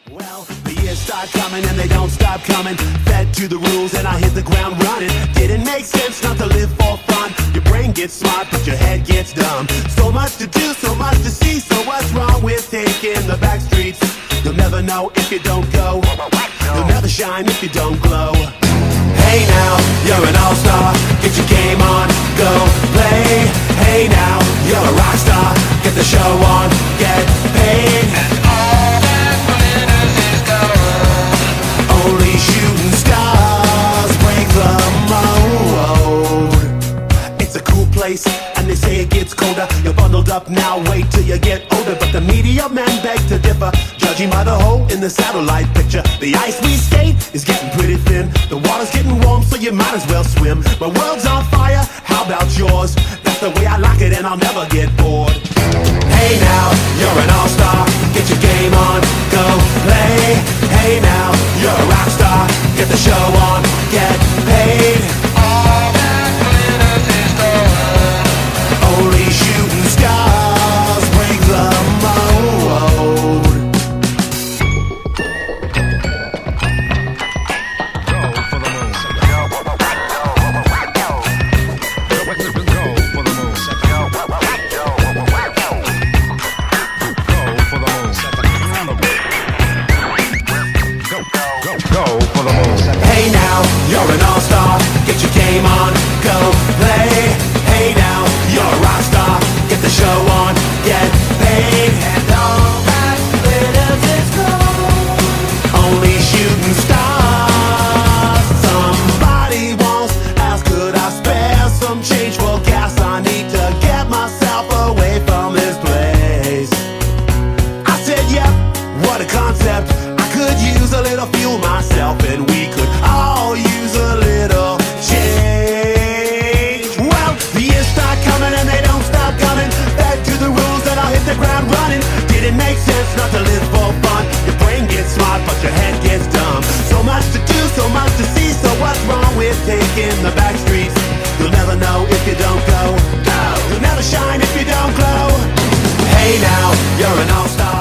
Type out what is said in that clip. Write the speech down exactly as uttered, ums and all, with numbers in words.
Well, the years start coming and they don't stop coming. Fed to the rules and I hit the ground running. Didn't make sense not to live for fun. Your brain gets smart but your head gets dumb. So much to do, so much to see. So what's wrong with taking the back streets? You'll never know if you don't go. You'll never shine if you don't glow. Hey now, you're an all-star. Get your game on, go play. Hey now, you're a rock star. Get the show on, get paid. Only shooting stars break the mold. It's a cool place, and they say it gets colder. You're bundled up now, wait till you get older. But the media men beg to differ, judging by the hole in the satellite picture. The ice we skate is getting pretty thin. The water's getting warm, so you might as well swim. My world's on fire, how about yours? That's the way I like it, and I'll never get bored. Hey now, you're an all-star. Get your game on, go play. Hey now, you're a rock star. Get the show on, get paid. All that glitters is gold. Only shooting stars break the mold. Go for the moon. Go for the moon. Go for the moon. Hey now, you're an all-star. Get your game on, go play. Hey now, you're a rock star. Get the show on, get paid. And all that glitters is gold. Only shooting stars. Somebody once asked, could I spare some change for gas? I need to get myself away from this place. I said, yep, what a concept. Could use a little fuel myself, and we could all use a little change. Well, the years start coming and they don't stop coming. Back to the rules and I'll hit the ground running. Didn't make sense not to live for fun. Your brain gets smart but your head gets dumb. So much to do, so much to see. So what's wrong with taking the back streets? You'll never know if you don't go. You'll never shine if you don't glow. Hey now, you're an all-star.